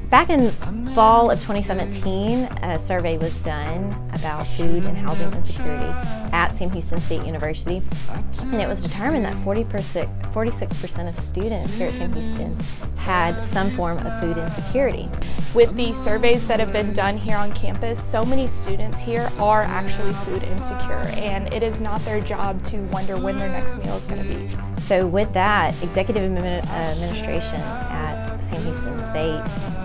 Back in fall of 2017, a survey was done about food and housing insecurity at Sam Houston State University, and it was determined that 46% of students here at Sam Houston had some form of food insecurity. With the surveys that have been done here on campus, so many students here are actually food insecure, and it is not their job to wonder when their next meal is going to be. So with that, executive administration at Sam Houston State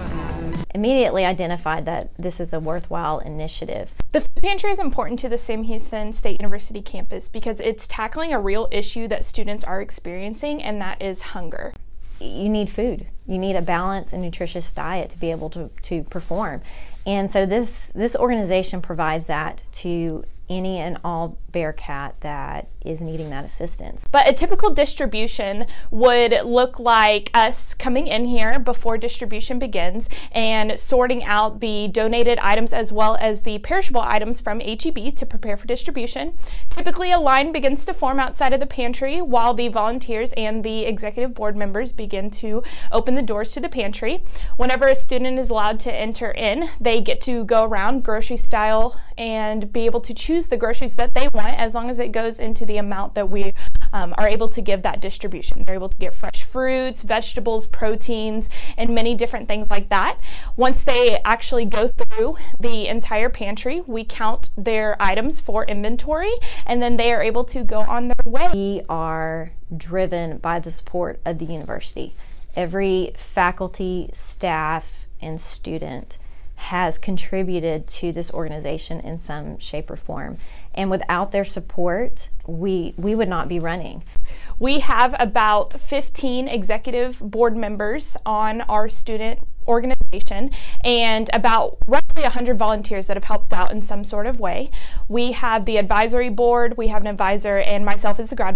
immediately identified that this is a worthwhile initiative. The Food Pantry is important to the Sam Houston State University campus because it's tackling a real issue that students are experiencing, and that is hunger. You need food. You need a balanced and nutritious diet to be able to perform. And so this organization provides that to any and all Bearcat that is needing that assistance. But a typical distribution would look like us coming in here before distribution begins and sorting out the donated items as well as the perishable items from HEB to prepare for distribution. Typically a line begins to form outside of the pantry while the volunteers and the executive board members begin to open the doors to the pantry. Whenever a student is allowed to enter in, they get to go around grocery style and be able to choose the groceries that they want, as long as it goes into the amount that we are able to give that distribution. They're able to get fresh fruits, vegetables, proteins, and many different things like that. Once they actually go through the entire pantry, we count their items for inventory, and then they are able to go on their way. We are driven by the support of the university. Every faculty, staff, and student has contributed to this organization in some shape or form. And without their support, we would not be running. We have about 15 executive board members on our student organization and about roughly 100 volunteers that have helped out in some sort of way. We have the advisory board, we have an advisor, and myself as a grad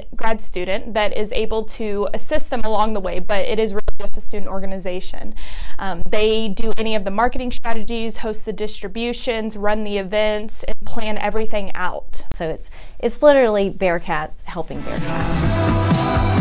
student that is able to assist them along the way, but it is really just a student organization. They do any of the marketing strategies, host the distributions, run the events, and plan everything out. So it's literally Bearcats helping Bearcats.